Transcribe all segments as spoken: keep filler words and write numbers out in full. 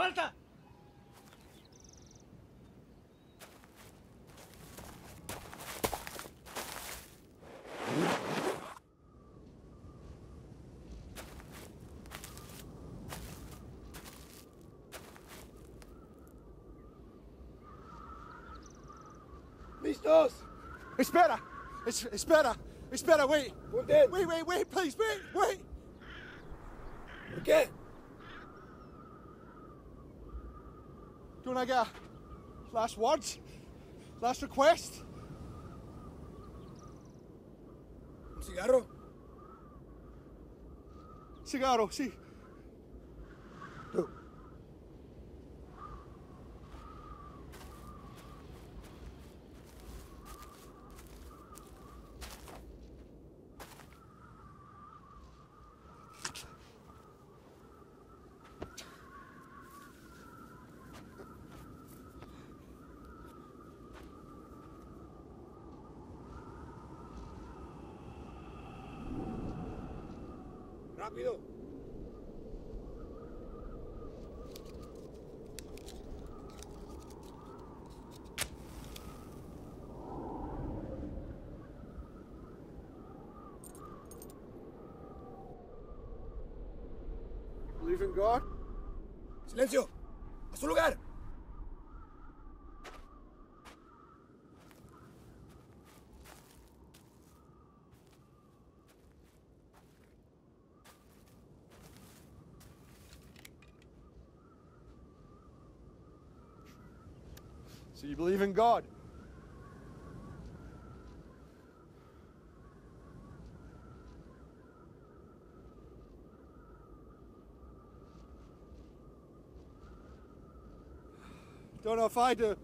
¡Suelta! ¡Listos! Espera! Es, espera! Espera, wait! Punten. Wait, wait, wait, please, wait, wait! ¿Por qué? Don't I get last words? Last request? ¿Un cigarro? Cigarro, sí. Tú. ¡Rápido! Believe in God? ¡Silencio! ¡A su lugar! So you believe in God? Don't know if I do.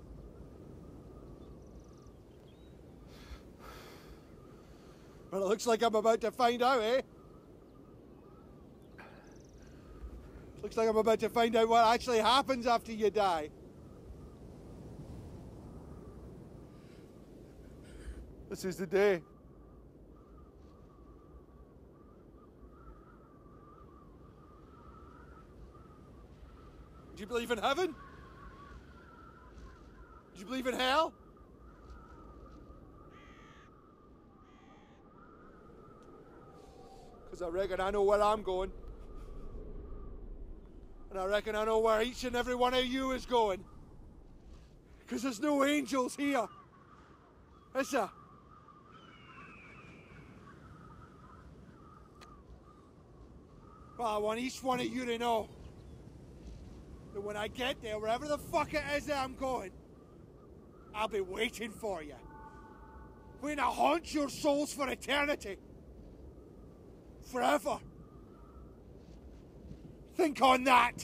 Well, it looks like I'm about to find out, eh? Looks like I'm about to find out what actually happens after you die. This is the day. Do you believe in heaven? Do you believe in hell? Because I reckon I know where I'm going. And I reckon I know where each and every one of you is going. Because there's no angels here. Is there? Well, I want each one of you to know that when I get there, wherever the fuck it is that I'm going, I'll be waiting for you. Waiting to haunt your souls for eternity. Forever. Think on that.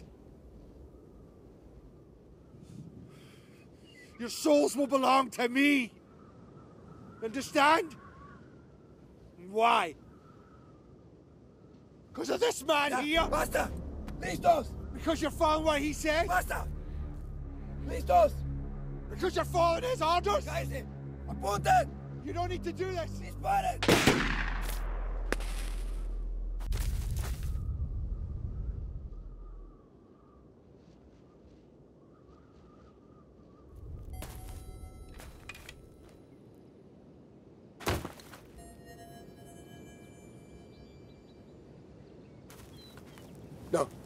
Your souls will belong to me. Understand? And why? Because of this man ¡Ya! here? ¡Basta! ¡Listos! Because you're following what he said? ¡Basta! ¡Listos! Because you're following his orders? ¡Cállese! ¡Apunten! You don't need to do this. ¡Disparen! No.